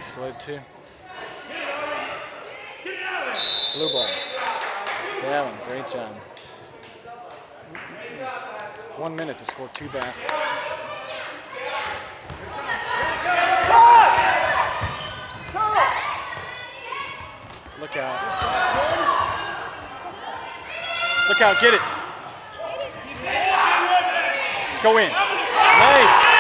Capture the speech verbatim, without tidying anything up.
He slid too. Blue ball. Gavin, great job. One minute to score two baskets. Look out. Look out, get it. Go in. Nice.